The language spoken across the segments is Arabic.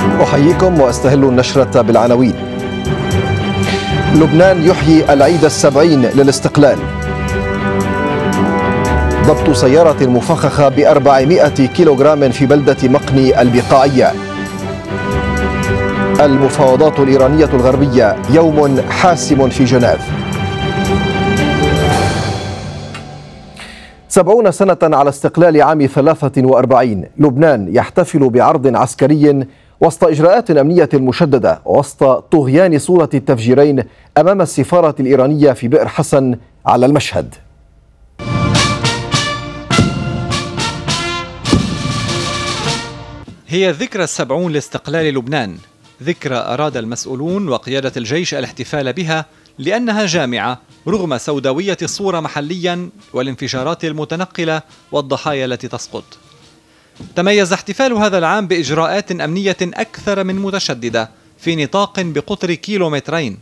أحييكم وأستهل النشرة بالعناوين. لبنان يحيي العيد 70 للاستقلال. ضبط سيارة مفخخة ب400 كيلوغرام في بلدة مقني البقاعية. المفاوضات الإيرانية الغربية يوم حاسم في جنيف. 70 سنة على استقلال عام 43. لبنان يحتفل بعرض عسكري وسط إجراءات أمنية مشددة وسط طغيان صورة التفجيرين أمام السفارة الإيرانية في بئر حسن على المشهد. هي الذكرى 70 لاستقلال لبنان، ذكرى أراد المسؤولون وقيادة الجيش الاحتفال بها لأنها جامعة رغم سوداوية الصورة محليا والانفجارات المتنقلة والضحايا التي تسقط. تميز احتفال هذا العام بإجراءات أمنية أكثر من متشددة في نطاق بقطر كيلومترين.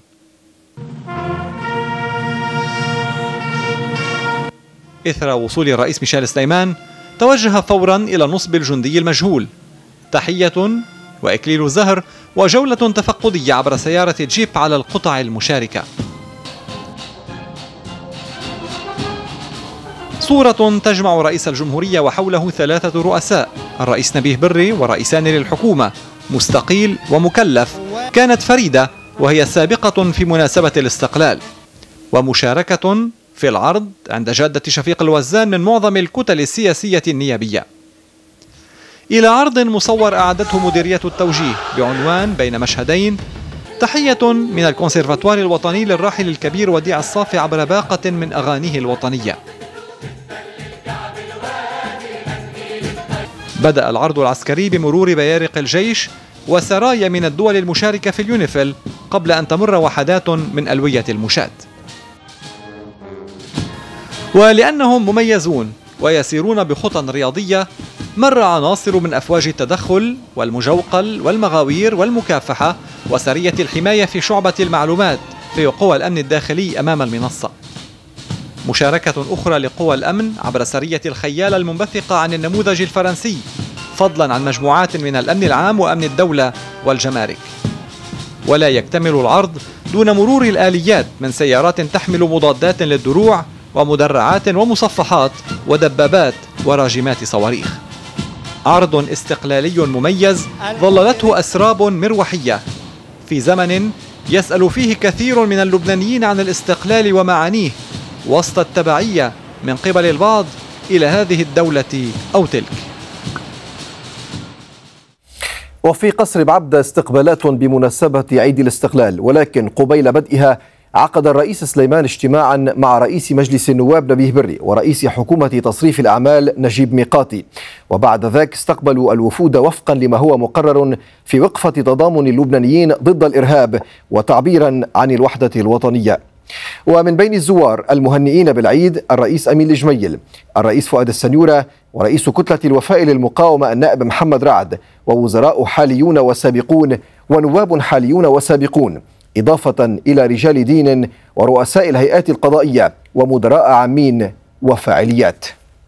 إثر وصول الرئيس ميشيل سليمان توجه فورا إلى نصب الجندي المجهول، تحية وإكليل زهر وجولة تفقدية عبر سيارة جيب على القطع المشاركة. صورة تجمع رئيس الجمهورية وحوله 3 رؤساء، الرئيس نبيه بري ورئيسان للحكومة مستقيل ومكلف، كانت فريدة وهي سابقة في مناسبة الاستقلال، ومشاركة في العرض عند جادة شفيق الوزان من معظم الكتل السياسية النيابية، إلى عرض مصور أعدته مديرية التوجيه بعنوان بين مشهدين، تحية من الكونسيرفاتوار الوطني للراحل الكبير وديع الصافي عبر باقة من أغانيه الوطنية. بدأ العرض العسكري بمرور بيارق الجيش وسرايا من الدول المشاركة في اليونيفيل قبل أن تمر وحدات من ألوية المشاة. ولأنهم مميزون ويسيرون بخطى رياضية، مر عناصر من أفواج التدخل والمجوقل والمغاوير والمكافحة وسرية الحماية في شعبة المعلومات في قوى الأمن الداخلي أمام المنصة. مشاركة أخرى لقوى الأمن عبر سرية الخيال المنبثقة عن النموذج الفرنسي، فضلا عن مجموعات من الأمن العام وأمن الدولة والجمارك. ولا يكتمل العرض دون مرور الآليات من سيارات تحمل مضادات للدروع ومدرعات ومصفحات ودبابات وراجمات صواريخ. عرض استقلالي مميز ظللته أسراب مروحية في زمن يسأل فيه كثير من اللبنانيين عن الاستقلال ومعانيه وسط التبعية من قبل البعض إلى هذه الدولة أو تلك. وفي قصر بعبدة استقبالات بمناسبة عيد الاستقلال، ولكن قبيل بدئها عقد الرئيس سليمان اجتماعا مع رئيس مجلس النواب نبيه بري ورئيس حكومة تصريف الأعمال نجيب ميقاتي، وبعد ذاك استقبلوا الوفود وفقا لما هو مقرر في وقفة تضامن اللبنانيين ضد الإرهاب وتعبيرا عن الوحدة الوطنية. ومن بين الزوار المهنئين بالعيد الرئيس أمين الجميل، الرئيس فؤاد السنيورة، ورئيس كتلة الوفاء للمقاومة النائب محمد رعد، ووزراء حاليون وسابقون ونواب حاليون وسابقون، إضافة إلى رجال دين ورؤساء الهيئات القضائية ومدراء عامين وفاعليات.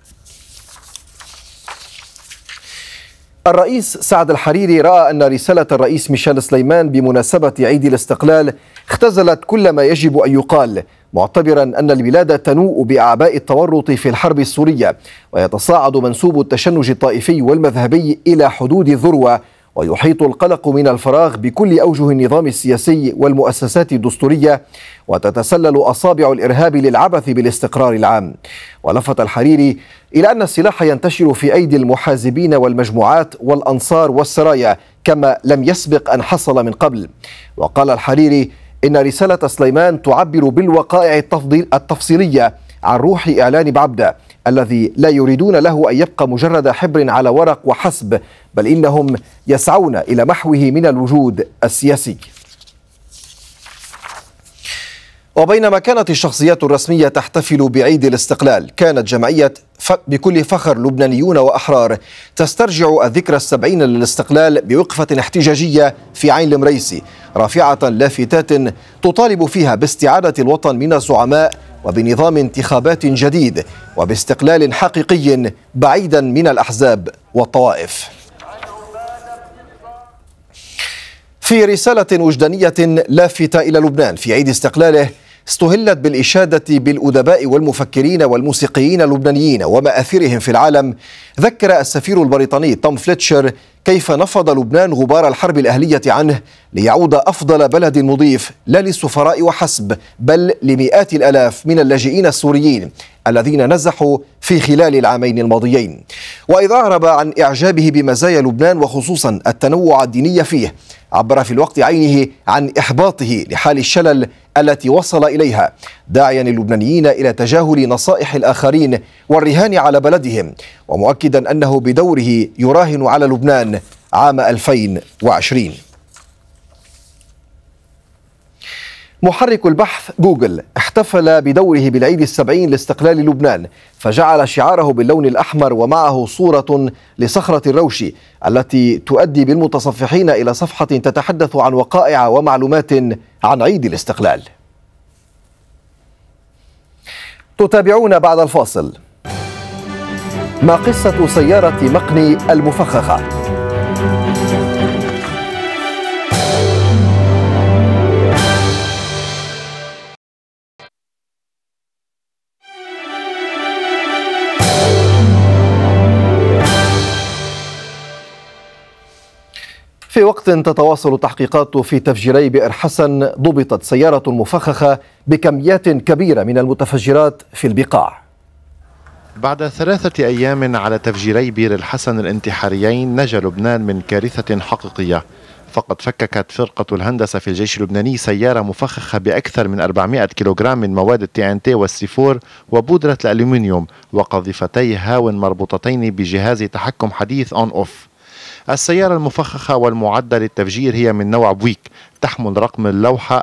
الرئيس سعد الحريري رأى أن رسالة الرئيس ميشيل سليمان بمناسبة عيد الاستقلال اختزلت كل ما يجب أن يقال، معتبرا أن البلاد تنوء بأعباء التورط في الحرب السورية، ويتصاعد منسوب التشنج الطائفي والمذهبي إلى حدود الذروة، ويحيط القلق من الفراغ بكل أوجه النظام السياسي والمؤسسات الدستورية، وتتسلل أصابع الإرهاب للعبث بالاستقرار العام. ولفت الحريري إلى أن السلاح ينتشر في أيدي المحازبين والمجموعات والأنصار والسرايا كما لم يسبق أن حصل من قبل. وقال الحريري إن رسالة سليمان تعبر بالوقائع التفصيلية عن روح إعلان بعبدة الذي لا يريدون له أن يبقى مجرد حبر على ورق وحسب، بل إنهم يسعون إلى محوه من الوجود السياسي. وبينما كانت الشخصيات الرسمية تحتفل بعيد الاستقلال، كانت جمعية بكل فخر لبنانيون وأحرار تسترجع الذكرى 70 للاستقلال بوقفة احتجاجية في عين المريسي، رافعة لافتات تطالب فيها باستعادة الوطن من الزعماء وبنظام انتخابات جديد وباستقلال حقيقي بعيدا من الأحزاب والطوائف. في رسالة وجدانية لافتة إلى لبنان في عيد استقلاله، استهلت بالإشادة بالأدباء والمفكرين والموسيقيين اللبنانيين ومآثرهم في العالم. ذكر السفير البريطاني توم فليتشر كيف نفض لبنان غبار الحرب الأهلية عنه ليعود أفضل بلد مضيف لا للسفراء وحسب، بل لمئات الآلاف من اللاجئين السوريين الذين نزحوا في خلال العامين الماضيين. وإذا أعرب عن إعجابه بمزايا لبنان وخصوصا التنوع الديني فيه، عبر في الوقت عينه عن إحباطه لحال الشلل التي وصل إليها، داعيا اللبنانيين إلى تجاهل نصائح الآخرين والرهان على بلدهم، ومؤكدا أنه بدوره يراهن على لبنان عام 2020. محرك البحث جوجل احتفل بدوره بالعيد السبعين لاستقلال لبنان، فجعل شعاره باللون الأحمر ومعه صورة لصخرة الروش التي تؤدي بالمتصفحين إلى صفحة تتحدث عن وقائع ومعلومات عن عيد الاستقلال. تتابعون بعد الفاصل. ما قصة سيارة مقني المفخخة؟ في وقت تتواصل التحقيقات في تفجيري بئر حسن، ضبطت سيارة مفخخة بكميات كبيرة من المتفجرات في البقاع. بعد 3 أيام على تفجيري بئر الحسن الانتحاريين، نجا لبنان من كارثة حقيقية، فقد فككت فرقة الهندسة في الجيش اللبناني سيارة مفخخة بأكثر من 400 كيلوغرام من مواد الTNT والسي4 وبودرة الألومنيوم وقذيفتي هاو مربوطتين بجهاز تحكم حديث أون أوف. السيارة المفخخة والمعدة للتفجير هي من نوع بويك، تحمل رقم اللوحة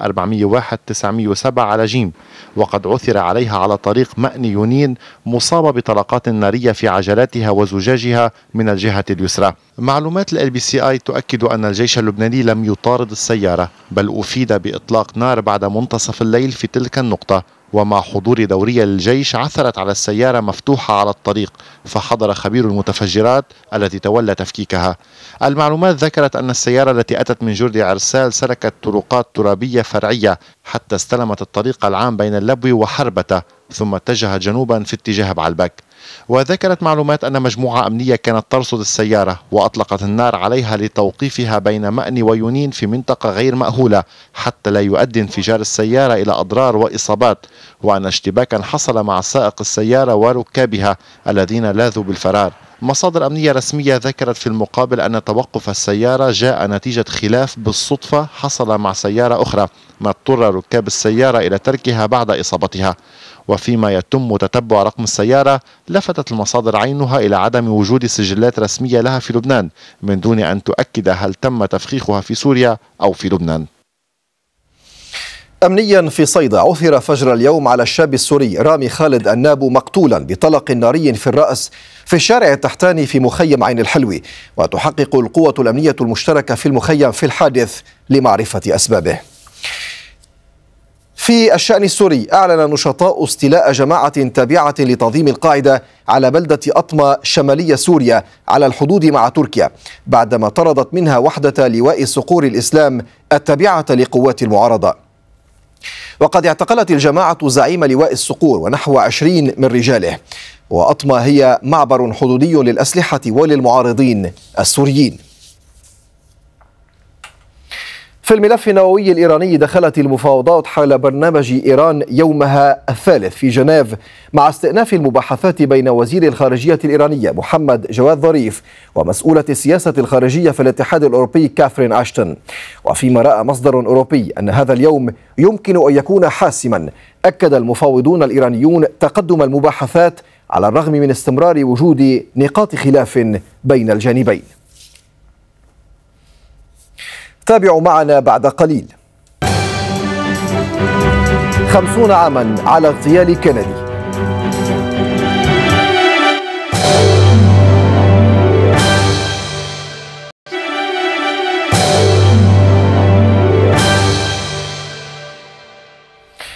401-907 على جيم، وقد عثر عليها على طريق مأني يونين مصابة بطلقات نارية في عجلاتها وزجاجها من الجهة اليسرى. معلومات LBCI تؤكد أن الجيش اللبناني لم يطارد السيارة، بل أفيد بإطلاق نار بعد منتصف الليل في تلك النقطة، ومع حضور دورية للجيش عثرت على السيارة مفتوحة على الطريق، فحضر خبير المتفجرات التي تولى تفكيكها. المعلومات ذكرت أن السيارة التي أتت من جردي عرسال سلكت طرقات ترابية فرعية حتى استلمت الطريق العام بين اللبوي وحربته، ثم اتجهت جنوبا في اتجاه بعلبك. وذكرت معلومات أن مجموعة أمنية كانت ترصد السيارة وأطلقت النار عليها لتوقيفها بين مأني ويونين في منطقة غير مأهولة حتى لا يؤدي انفجار السيارة إلى أضرار وإصابات، وأن اشتباكا حصل مع سائق السيارة وركابها الذين لاذوا بالفرار. مصادر أمنية رسمية ذكرت في المقابل أن توقف السيارة جاء نتيجة خلاف بالصدفة حصل مع سيارة أخرى، ما اضطر ركاب السيارة إلى تركها بعد إصابتها. وفيما يتم تتبع رقم السيارة، لفتت المصادر عينها إلى عدم وجود سجلات رسمية لها في لبنان، من دون أن تؤكد هل تم تفخيخها في سوريا أو في لبنان. أمنيا في صيدا، عثر فجر اليوم على الشاب السوري رامي خالد النابو مقتولا بطلق ناري في الرأس في الشارع التحتاني في مخيم عين الحلوي، وتحقق القوة الأمنية المشتركة في المخيم في الحادث لمعرفة أسبابه. في الشأن السوري، أعلن نشطاء استيلاء جماعة تابعة لتنظيم القاعدة على بلدة أطمة شمالية سوريا على الحدود مع تركيا، بعدما طردت منها وحدة لواء صقور الإسلام التابعة لقوات المعارضة. وقد اعتقلت الجماعة زعيم لواء الصقور ونحو 20 من رجاله. وأطمة هي معبر حدودي للأسلحة وللمعارضين السوريين. في الملف النووي الإيراني، دخلت المفاوضات حال برنامج إيران يومها الثالث في جنيف مع استئناف المباحثات بين وزير الخارجية الإيرانية محمد جواد ظريف ومسؤولة السياسة الخارجية في الاتحاد الأوروبي كاثرين أشتون. وفيما رأى مصدر أوروبي أن هذا اليوم يمكن أن يكون حاسما، أكد المفاوضون الإيرانيون تقدم المباحثات على الرغم من استمرار وجود نقاط خلاف بين الجانبين. تابعوا معنا بعد قليل. 50 عاما على اغتيال كينيدي.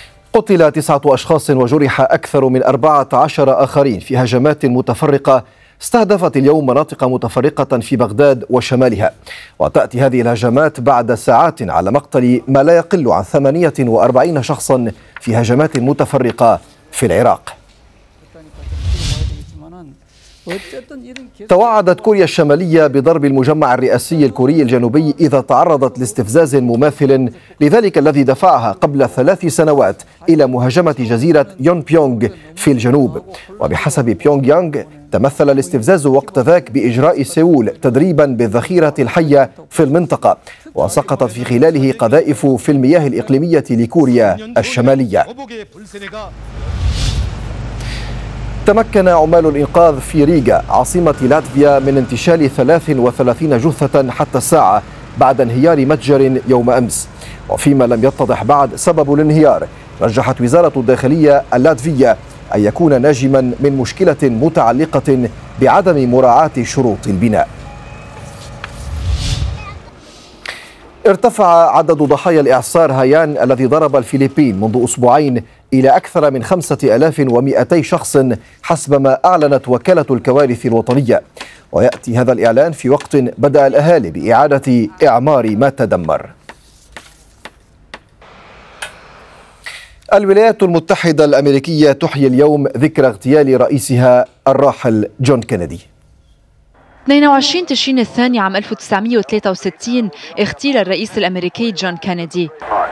قتل 9 أشخاص وجرح أكثر من 14 آخرين في هجمات متفرقة استهدفت اليوم مناطق متفرقة في بغداد وشمالها. وتأتي هذه الهجمات بعد ساعات على مقتل ما لا يقل عن 48 شخصا في هجمات متفرقة في العراق. توعدت كوريا الشمالية بضرب المجمع الرئاسي الكوري الجنوبي إذا تعرضت لاستفزاز مماثل لذلك الذي دفعها قبل 3 سنوات إلى مهاجمة جزيرة يون بيونغ في الجنوب. وبحسب بيونغ يانغ تمثل الاستفزاز وقت ذاك بإجراء سيول تدريبا بالذخيرة الحية في المنطقة، وسقطت في خلاله قذائف في المياه الإقليمية لكوريا الشمالية. تمكن عمال الإنقاذ في ريغا عاصمة لاتفيا من انتشال 33 جثة حتى الساعة بعد انهيار متجر يوم أمس. وفيما لم يتضح بعد سبب الانهيار، رجحت وزارة الداخلية اللاتفية أن يكون ناجما من مشكلة متعلقة بعدم مراعاة شروط البناء. ارتفع عدد ضحايا الإعصار هايان الذي ضرب الفلبين منذ أسبوعين إلى أكثر من 5200 شخص حسب ما أعلنت وكالة الكوارث الوطنية. ويأتي هذا الإعلان في وقت بدأ الأهالي بإعادة إعمار ما تدمر. الولايات المتحدة الأمريكية تحيي اليوم ذكرى اغتيال رئيسها الراحل جون كينيدي. 22 تشرين الثاني عام 1963 اغتيل الرئيس الأمريكي جون كينيدي.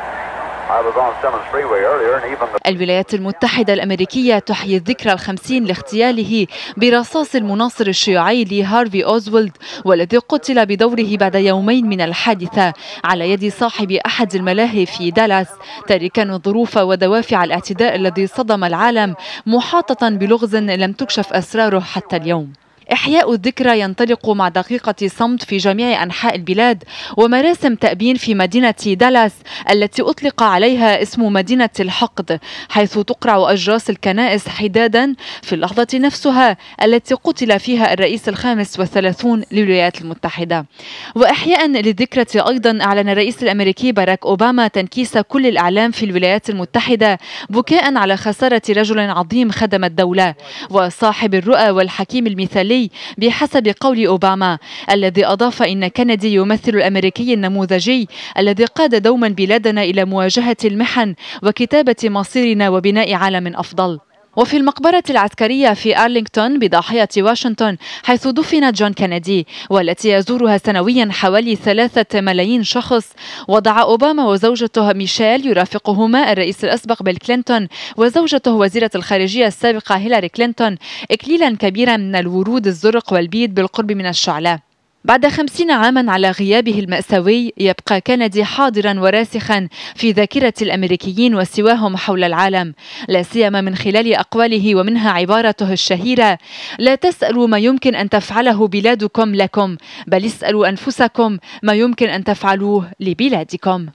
الولايات المتحدة الأمريكية تحيي الذكرى ال50 لاغتياله برصاص المناصر الشيوعي لهارفي أوزوالد، والذي قتل بدوره بعد يومين من الحادثة على يد صاحب أحد الملاهي في دالاس، تاركا ظروف ودوافع الاعتداء الذي صدم العالم محاطة بلغز لم تكشف أسراره حتى اليوم. إحياء الذكرى ينطلق مع دقيقة صمت في جميع أنحاء البلاد ومراسم تأبين في مدينة دالاس التي أطلق عليها اسم مدينة الحقد، حيث تقرع أجراس الكنائس حدادا في اللحظة نفسها التي قتل فيها الرئيس ال35 للولايات المتحدة. وإحياء للذكرى أيضا أعلن الرئيس الأمريكي باراك أوباما تنكيس كل الإعلام في الولايات المتحدة بكاء على خسارة رجل عظيم خدم الدولة وصاحب الرؤى والحكيم المثالي بحسب قول أوباما، الذي أضاف إن كينيدي يمثل الأمريكي النموذجي الذي قاد دوما بلادنا إلى مواجهة المحن وكتابة مصيرنا وبناء عالم أفضل. وفي المقبرة العسكرية في أرلينغتون بضاحية واشنطن حيث دفن جون كينيدي والتي يزورها سنويا حوالي 3 ملايين شخص، وضع أوباما وزوجته ميشيل يرافقهما الرئيس الأسبق بيل كلينتون وزوجته وزيرة الخارجية السابقة هيلاري كلينتون إكليلا كبيرا من الورود الزرق والبيض بالقرب من الشعلة. بعد 50 عاما على غيابه المأساوي يبقى كينيدي حاضرا وراسخا في ذاكرة الأمريكيين وسواهم حول العالم، لا سيما من خلال أقواله ومنها عبارته الشهيرة: لا تسألوا ما يمكن أن تفعله بلادكم لكم، بل اسألوا أنفسكم ما يمكن أن تفعلوه لبلادكم.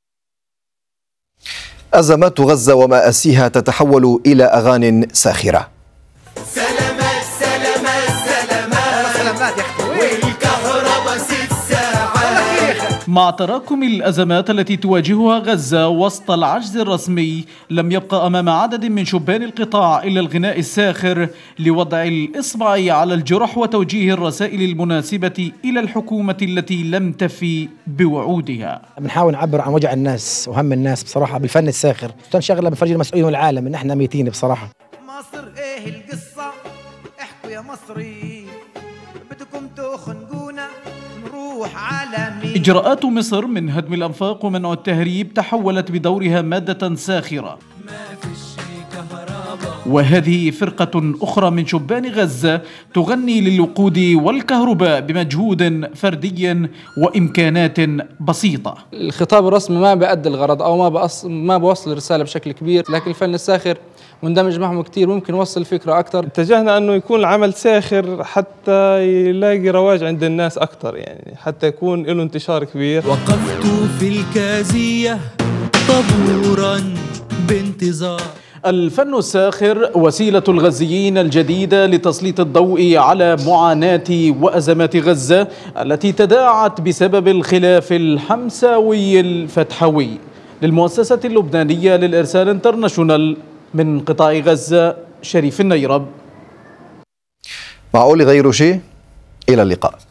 أزمات غزة ومآسيها تتحول إلى أغاني ساخرة. سلامات سلامات سلامات سلامات يا أخوي. مع تراكم الأزمات التي تواجهها غزة وسط العجز الرسمي، لم يبقى أمام عدد من شبان القطاع إلا الغناء الساخر لوضع الإصبع على الجرح وتوجيه الرسائل المناسبة إلى الحكومة التي لم تفي بوعودها. بنحاول نعبر عن وجع الناس وهم الناس بصراحة بالفن الساخر، شغلة بنفرج المسؤولين والعالم إن إحنا ميتين بصراحة. مصر إيه القصة؟ احكوا يا مصري، بدكم تخنقونا نروح عالمي. إجراءات مصر من هدم الأنفاق ومنع التهريب تحولت بدورها مادة ساخرة. وهذه فرقة أخرى من شبان غزة تغني للوقود والكهرباء بمجهود فردي وإمكانات بسيطة. الخطاب الرسمي ما بيأدي الغرض أو ما بوصل الرسالة بشكل كبير، لكن الفن الساخر مندمج معهم كتير ممكن يوصل فكرة أكتر. اتجهنا أنه يكون العمل ساخر حتى يلاقي رواج عند الناس أكتر، يعني حتى يكون له انتشار كبير. وقفت في الكازية طابورا بانتظار. الفن الساخر وسيلة الغزيين الجديدة لتسليط الضوء على معاناة وأزمات غزة التي تداعت بسبب الخلاف الحمساوي الفتحوي. للمؤسسة اللبنانية للإرسال انترناشونال من قطاع غزة، شريف النيرب. معقول يغيروا شيء؟ إلى اللقاء.